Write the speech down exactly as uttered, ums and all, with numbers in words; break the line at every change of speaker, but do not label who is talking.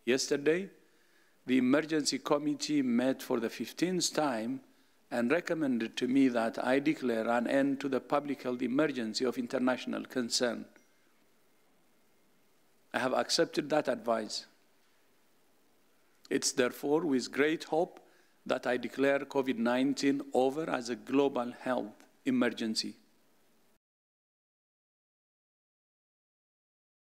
Yesterday, the emergency committee met for the fifteenth time and recommended to me that I declare an end to the public health emergency of international concern. I have accepted that advice. It's therefore with great hope that I declare COVID nineteen over as a global health emergency.